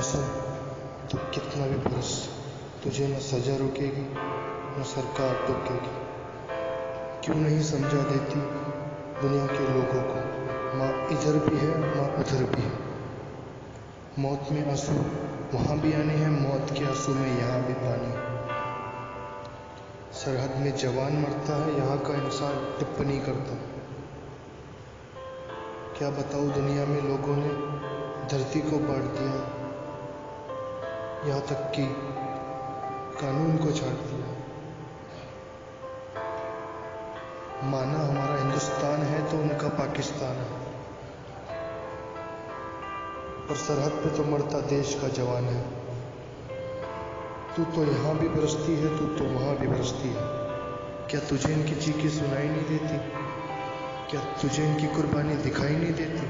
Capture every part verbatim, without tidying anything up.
मौसम तू कितना भी बरस, तुझे न सजा रुकेगी न सरकार टोकेगी। क्यों नहीं समझा देती दुनिया के लोगों को, माँ इधर भी है माँ उधर भी है। मौत में आंसू वहाँ भी आने हैं, मौत के आंसू में यहाँ भी पानी। सरहद में जवान मरता है, यहाँ का इंसान टिप्पणी करता है। क्या बताऊँ, दुनिया में लोगों ने धरती को बांट दिया, यहाँ तक कि कानून को छाट दिया। माना हमारा हिंदुस्तान है तो उनका पाकिस्तान है, पर सरहद पे तो मरता देश का जवान है। तू तो यहाँ भी बरसती है, तू तो वहाँ भी बरसती है। क्या तुझे इनकी चीखें सुनाई नहीं देती? क्या तुझे इनकी कुर्बानी दिखाई नहीं देती?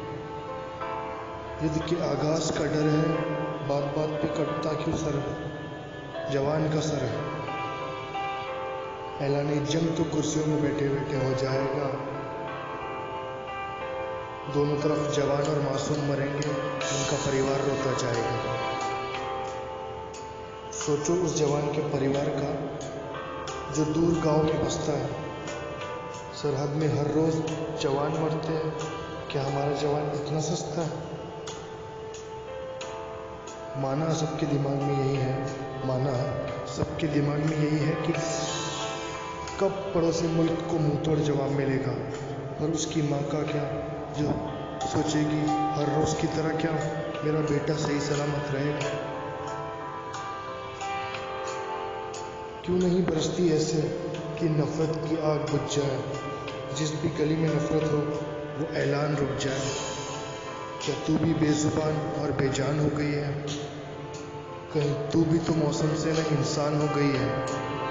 युद्ध के आगाज का डर है, बात बात पे कटता क्यों सर है? जवान का सर है। ऐलानी जंग तो कुर्सियों में बैठे बैठे हो जाएगा। दोनों तरफ जवान और मासूम मरेंगे, उनका परिवार रोता जाएगा। सोचो उस जवान के परिवार का जो दूर गांव में बसता है। सरहद में हर रोज जवान मरते हैं, क्या हमारा जवान इतना सस्ता है? माना सबके दिमाग में यही है, माना सबके दिमाग में यही है कि कब पड़ोसी मुल्क को मुंहतोड़ जवाब मिलेगा, पर उसकी माँ का क्या, जो सोचेगी हर रोज की तरह क्या मेरा बेटा सही सलामत रहेगा। क्यों नहीं बरसती ऐसे कि नफरत की आग बुझ जाए, जिस भी गली में नफरत हो वो ऐलान रुक जाए। क्या तू भी बेजुबान और बेजान हो गई है? कहीं तू भी तो मौसम से न इंसान हो गई है?